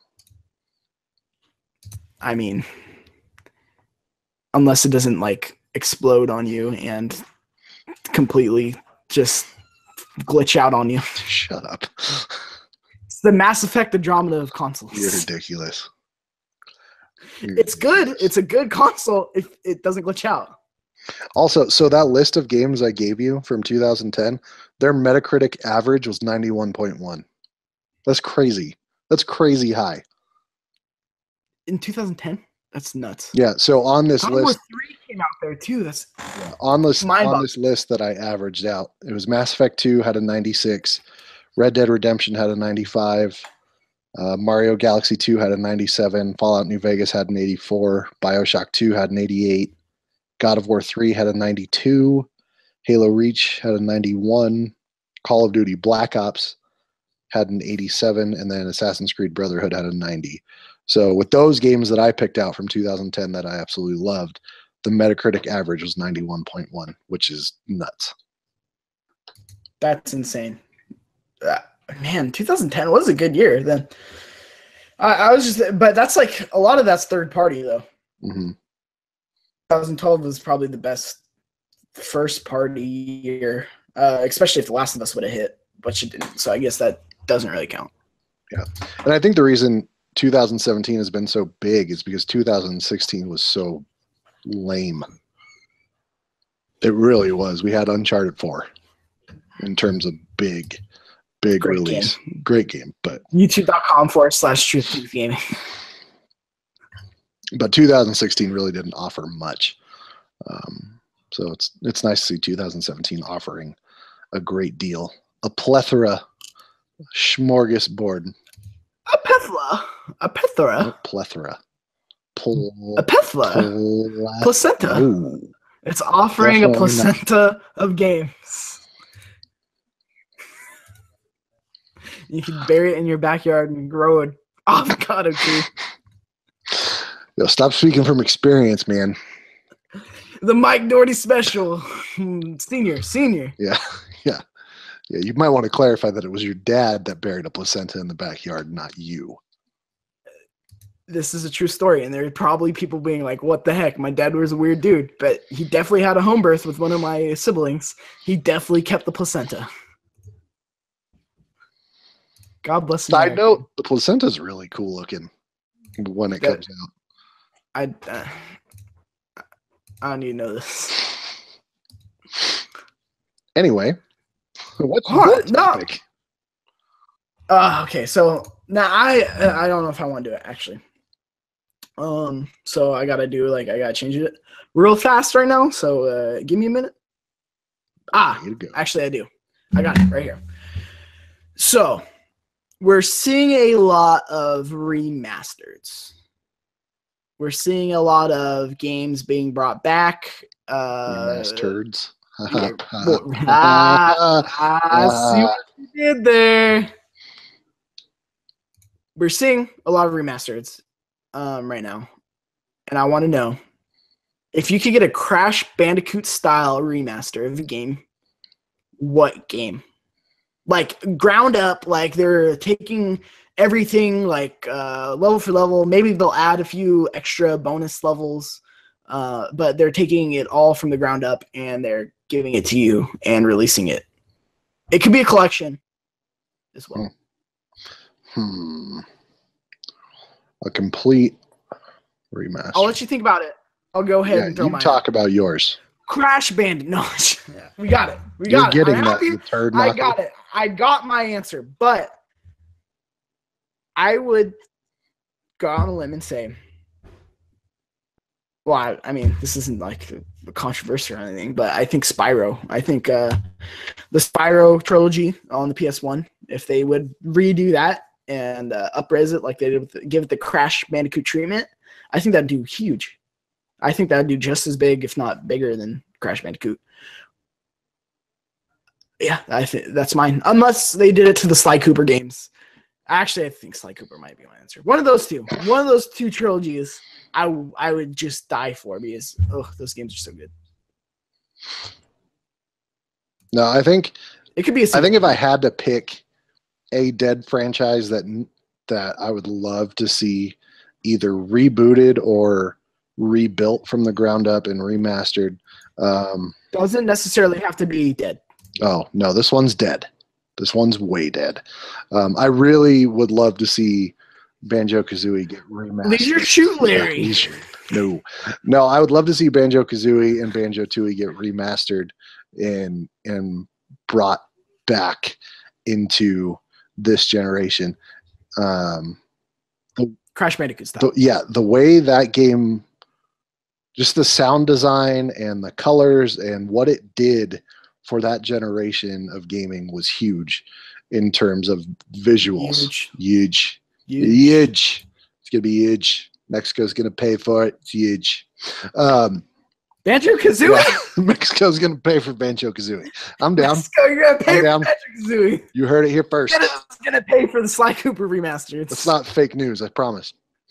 unless it doesn't explode on you and completely just glitch out on you. Shut up. It's the Mass Effect Andromeda of consoles. You're ridiculous. It's good. It's a good console if it doesn't glitch out. Also, so that list of games I gave you from 2010, their Metacritic average was 91.1. That's crazy. That's crazy high. In 2010? That's nuts. Yeah, so on this God list, War 3 came out there too. That's on this list that I averaged out, it was Mass Effect 2 had a 96, Red Dead Redemption had a 95, Mario Galaxy 2 had a 97, Fallout New Vegas had an 84, BioShock 2 had an 88, God of War 3 had a 92, Halo Reach had a 91, Call of Duty Black Ops had an 87, and then Assassin's Creed Brotherhood had a 90. So with those games that I picked out from 2010 that I absolutely loved, the Metacritic average was 91.1, which is nuts. That's insane. Man, 2010 was a good year then. But that's a lot of that's third party though. Mm-hmm. 2012 was probably the best first party year, especially if The Last of Us would have hit, but it didn't. So I guess that doesn't really count. Yeah. And I think the reason 2017 has been so big is because 2016 was so lame. It really was. We had Uncharted 4 in terms of big great release. Game. Great game. But youtube.com/truthgaming. But 2016 really didn't offer much. So it's nice to see 2017 offering a great deal, a plethora, smorgasbord, a plethora, a plethora, a plethora, placenta. No, it's offering a placenta of games. You can bury it in your backyard and grow an avocado tree. Yo, stop speaking from experience, man. The Mike Doherty special, senior. Yeah. You might want to clarify that it was your dad that buried a placenta in the backyard, not you. This is a true story, and there are probably people being like, "What the heck? My dad was a weird dude," but he definitely had a home birth with one of my siblings. He definitely kept the placenta. God bless. Side note: the placenta is really cool looking when it comes out. I don't need to know this. Anyway, what's your topic? Okay, so now I don't know if I want to do it actually. So I gotta change it real fast right now. So give me a minute. Actually I do. I got it right here. So we're seeing a lot of remasters. We're seeing a lot of games being brought back. Remastered. I see what you did there. We're seeing a lot of remasters right now. And I want to know if you could get a Crash Bandicoot style remaster of the game, what game? Like ground up, like they're taking everything like level for level. Maybe they'll add a few extra bonus levels, but they're taking it all from the ground up and they're giving it to you and releasing it. It could be a collection as well. A complete remaster. I'll let you think about it. I'll go ahead and throw mine. Talk about yours. Crash Bandicoot. No, we got it. You're getting that, you turd knocker. I got it. I got my answer, but I would go out on a limb and say, well, I mean, this isn't like a controversy or anything, but I think Spyro. I think the Spyro trilogy on the PS1, if they would redo that and upres it like they did, give it the Crash Bandicoot treatment, I think that'd do huge. I think that'd do just as big, if not bigger, than Crash Bandicoot. Yeah, I think that's mine. Unless they did it to the Sly Cooper games. Actually, I think Sly Cooper might be my answer. One of those two. One of those two trilogies I would just die for because those games are so good. No, I think it could be a sequel. I think if I had to pick a dead franchise that I would love to see either rebooted or rebuilt from the ground up and remastered. Doesn't necessarily have to be dead. Oh, no, this one's dead. This one's way dead. I really would love to see Banjo-Kazooie get remastered. Leisure Shoot, Larry. No, I would love to see Banjo-Kazooie and Banjo-Tooie get remastered and brought back into this generation. Crash Bandicoot style. The way that game, just the sound design and the colors and what it did for that generation of gaming was huge in terms of visuals. Huge. It's gonna be huge. Mexico's gonna pay for it. It's huge. Banjo-Kazooie? Yeah, Mexico's gonna pay for Banjo-Kazooie. I'm down. You're gonna pay for Banjo-Kazooie. You heard it here first. Canada's gonna pay for the Sly Cooper remaster. It's not fake news, I promise.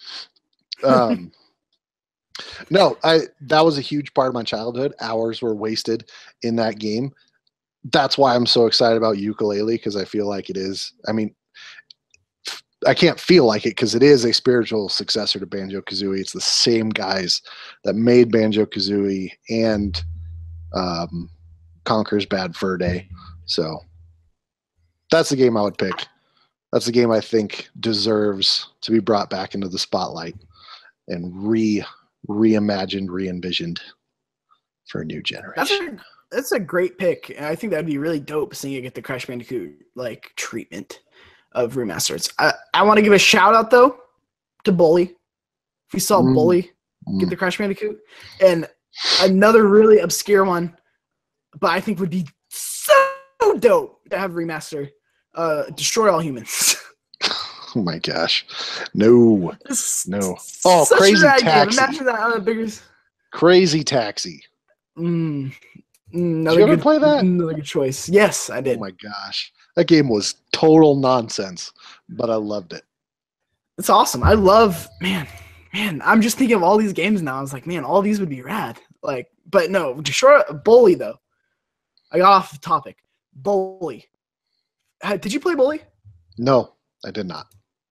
No, that was a huge part of my childhood. Hours were wasted in that game. That's why I'm so excited about Yooka-Laylee, because I feel like it is. I mean, I can't feel like it because it is a spiritual successor to Banjo-Kazooie. It's the same guys that made Banjo-Kazooie and Conker's Bad Fur Day. So that's the game I would pick. That's the game I think deserves to be brought back into the spotlight and reimagined, re-envisioned for a new generation. That's a great pick. And I think that'd be really dope seeing it get the Crash Bandicoot like treatment of remasters. I want to give a shout out though to Bully. If you saw Bully get the Crash Bandicoot, and Another really obscure one, but I think would be so dope to have a remaster. Destroy All Humans. Oh my gosh. No. Oh, Such Crazy a rad Taxi. Game. Imagine that on a bigger. Crazy Taxi. Did you ever play that? Another good choice. Yes, I did. Oh my gosh. That game was total nonsense, but I loved it. It's awesome. I love, man, I'm just thinking of all these games now. I was like, man, all these would be rad. Like, but no, Bully though. I got off the topic. Bully. Did you play Bully? No, I did not.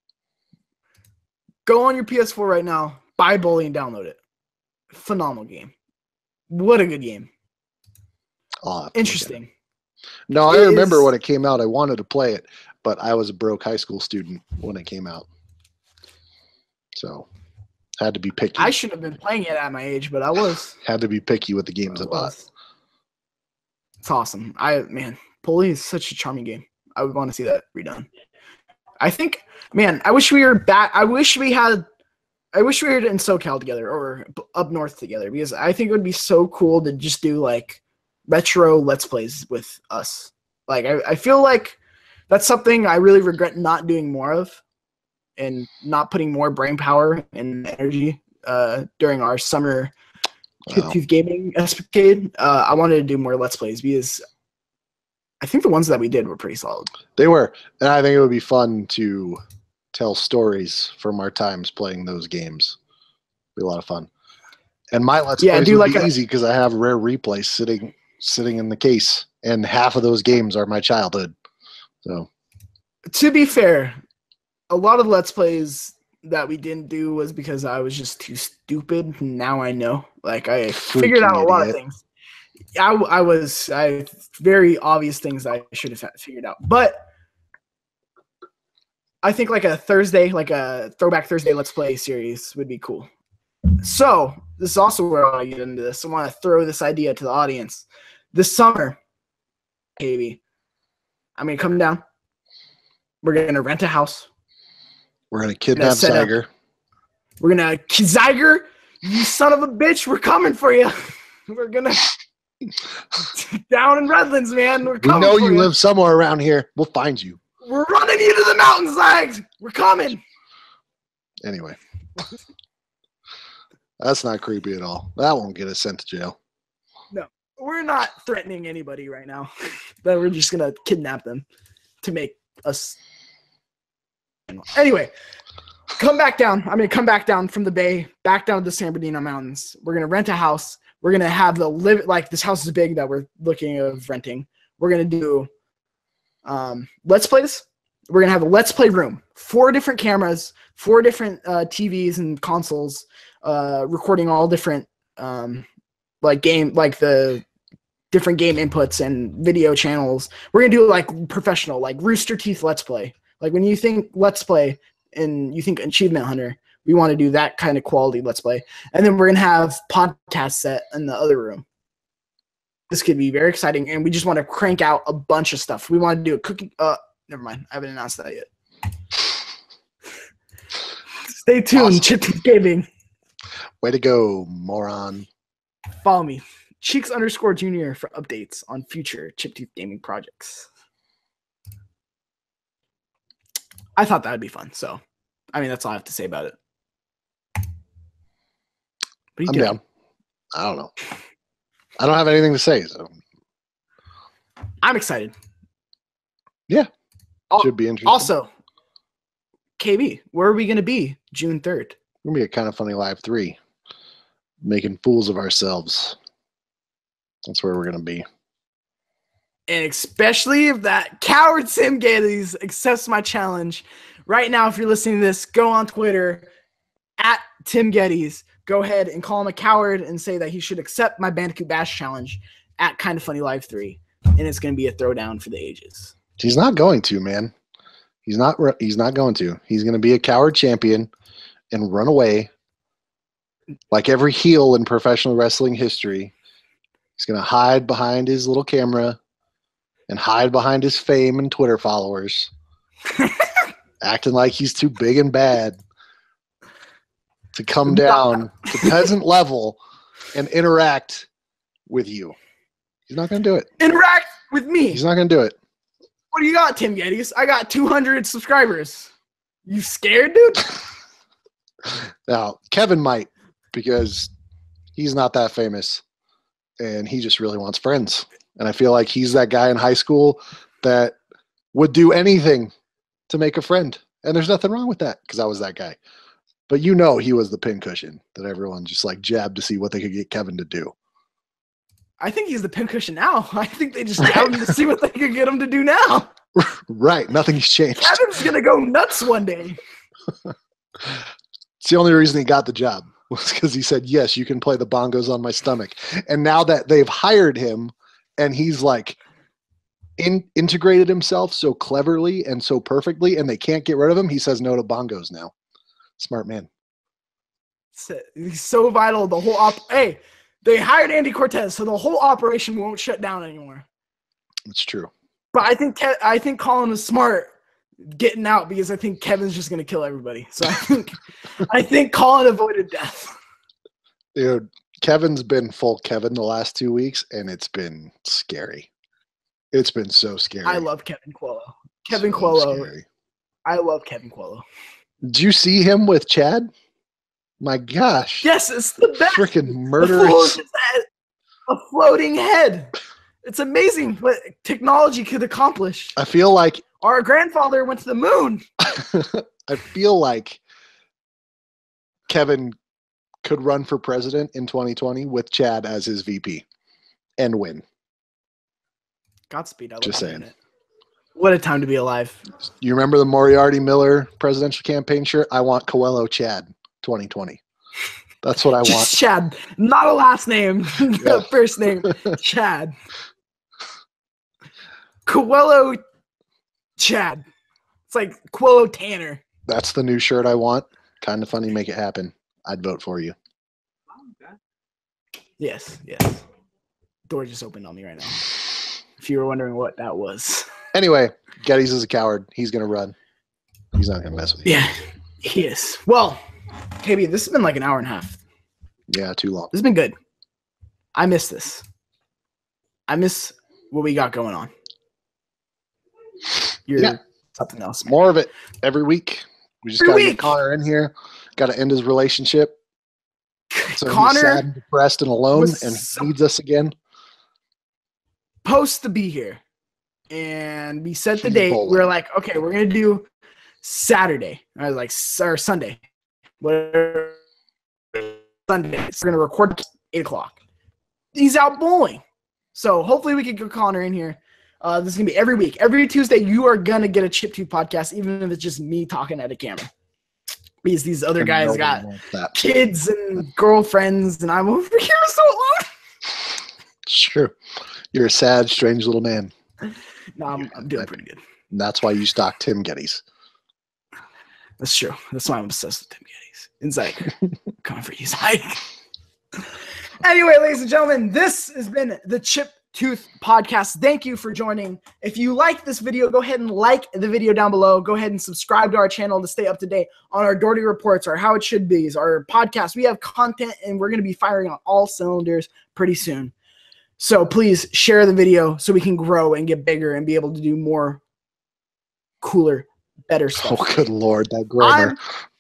Go on your PS4 right now, buy Bully and download it. Phenomenal game. What a good game. Interesting. No, I remember when it came out. I wanted to play it, but I was a broke high school student when it came out. So, had to be picky. I shouldn't have been playing it at my age, but I was. Had to be picky with the games I bought. It's awesome. Bully is such a charming game. I would want to see that redone. I think, man, I wish we were back. I wish we were in SoCal together or up north together, because I think it would be so cool to just do like retro Let's Plays with us. Like, I feel like that's something I really regret not doing more of, and not putting more brain power and energy during our summer Tooth Gaming escapade. I wanted to do more Let's Plays, because I think the ones that we did were pretty solid. They were. And I think it would be fun to tell stories from our times playing those games. It'd be a lot of fun. And my Let's Plays would be easy because I have rare replays sitting in the case. And half of those games are my childhood. So, to be fair, a lot of Let's Plays that we didn't do was because I was just too stupid. Now I know. Like, I figured out a lot of things. I very obvious things I should have figured out. But I think like a Thursday, like a Throwback Thursday Let's Play series would be cool. So this is also where I want to get into this. I want to throw this idea to the audience. This summer, baby, I'm going to come down. We're going to rent a house. We're going to kidnap Zyger. We're going to Zyger, you son of a bitch. We're coming for you. We're going to down in Redlands, man. We know you live somewhere around here. We'll find you. We're running you to the mountains, Zags. We're coming. Anyway. That's not creepy at all. That won't get us sent to jail. No. We're not threatening anybody right now. But we're just going to kidnap them to make us. Anyway, come back down. I'm going to come back down from the bay, back down to the San Bernardino Mountains. We're going to rent a house. We're going to have this house is big that we're looking of renting. We're going to do Let's Plays. We're going to have a Let's Play room. 4 different cameras, 4 different TVs and consoles, recording all different the different game inputs and video channels. We're going to do like professional, like Rooster Teeth Let's Play. Like when you think Let's Play and you think Achievement Hunter, we want to do that kind of quality Let's Play. And then we're going to have podcast set in the other room. This could be very exciting. And we just want to crank out a bunch of stuff. We want to do a cooking. Never mind. I haven't announced that yet. Stay tuned. Awesome. Chip Teeth Gaming. Way to go, moron. Follow me. Cheeks_Junior for updates on future Chip Teeth Gaming projects. I thought that would be fun. So, I mean, that's all I have to say about it. I'm down. I don't know. I don't have anything to say. So I'm excited. Yeah. Should be interesting. Also, KB, where are we going to be June 3rd? We're going to be at Kind of Funny Live 3. Making fools of ourselves. That's where we're going to be. And especially if that coward Tim Geddes accepts my challenge. Right now, if you're listening to this, go on Twitter at Tim Geddes. Go ahead and call him a coward and say that he should accept my Bandicoot Bash challenge at Kind of Funny Live 3. And it's going to be a throwdown for the ages. He's not going to, man. He's not going to. He's going to be a coward champion and run away like every heel in professional wrestling history. He's going to hide behind his little camera and hide behind his fame and Twitter followers, acting like he's too big and bad to come down to peasant level and interact with you. He's not going to do it. Interact with me. He's not going to do it. What do you got, Tim Geddes? I got 200 subscribers. You scared, dude? Now, Kevin might, because he's not that famous and he just really wants friends. And I feel like he's that guy in high school that would do anything to make a friend. And there's nothing wrong with that, because I was that guy. But he was the pincushion that everyone just like jabbed to see what they could get Kevin to do. I think he's the pincushion now. I think they just jabbed him to see what they could get him to do now. Right. Nothing's changed. Kevin's going to go nuts one day. It's the only reason he got the job, was because he said, yes, you can play the bongos on my stomach. And now that they've hired him and he's like integrated himself so cleverly and so perfectly and they can't get rid of him, he says no to bongos now. Smart man. He's so vital. The whole hey, they hired Andy Cortez, so the whole operation won't shut down anymore. It's true. But I think Colin was smart getting out, because I think Kevin's just going to kill everybody. So I think Colin avoided death. Dude, Kevin's been full Kevin the last 2 weeks, and it's been scary. It's been so scary. I love Kevin Quello. Kevin Quello. Scary. I love Kevin Quello. Did you see him with Chad? My gosh. Yes, it's the best. Freaking murderous. A floating head. It's amazing what technology could accomplish. I feel like our grandfather went to the moon. I feel like Kevin could run for president in 2020 with Chad as his VP and win. Godspeed. Just saying. It. What a time to be alive. You remember the Moriarty Miller presidential campaign shirt? I want Coelho Chad 2020. That's what I want. Just Chad. Not a last name. Yeah. First name. Chad. Coelho Chad. It's like Coelho Tanner. That's the new shirt I want. Kind of funny. Make it happen. I'd vote for you. Yes. Door just opened on me right now. If you were wondering what that was. Anyway, Geddes is a coward. He's going to run. He's not going to mess with you. Yeah, he is. Well, KB, this has been like an hour and a half. Yeah, too long. This has been good. I miss this. I miss what we got going on. You're something else, man. More of it every week. We just got to get Connor in here. Got to end his relationship. So Connor he's sad and depressed and alone and needs us again. Supposed to be here. And we set the date. We were like, okay, we're going to do Saturday. I was like, or Sunday. Whatever. Sunday. So we're going to record at 8 o'clock. He's out bowling. So hopefully we can get Connor in here. This is going to be every week. Every Tuesday, you are going to get a Chip Tube podcast, even if it's just me talking at a camera. Because these other guys got kids and girlfriends, and I'm over here so long. Sure. You're a sad, strange little man. No, I'm doing pretty good. And that's why you stalk Tim Geddes. That's true. That's why I'm obsessed with Tim Geddes. Inside. Coming for you, Zach. Anyway, ladies and gentlemen, this has been the Chip Tooth Podcast. Thank you for joining. If you like this video, go ahead and like the video down below. Go ahead and subscribe to our channel to stay up to date on our Doherty Reports, our How It Should Be's, our podcast. We have content, and we're going to be firing on all cylinders pretty soon. So please share the video so we can grow and get bigger and be able to do more cooler, better stuff. Oh, good Lord, that grammar.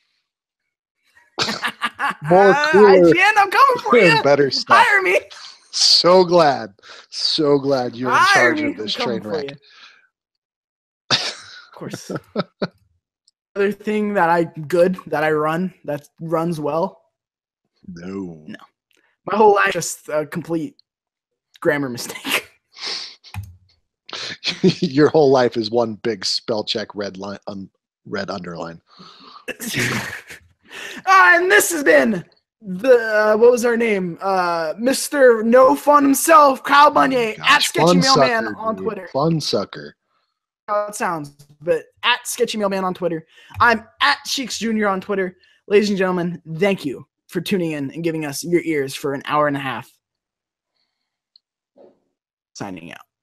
More cooler, I'm coming for you. Better stuff. Hire me. So glad you're in charge of this train wreck. Of course. Other thing that that runs well. No. My whole life just a complete grammar mistake. Your whole life is one big spell check red underline. And this has been the what was our name? Mr. No Fun himself, Kyle Bunyea, at Sketchy Mailman on Twitter. Fun sucker. How it sounds, but at Sketchy Mailman on Twitter. I'm at Cheeks Jr. on Twitter. Ladies and gentlemen, thank you for tuning in and giving us your ears for an hour and a half. Signing out.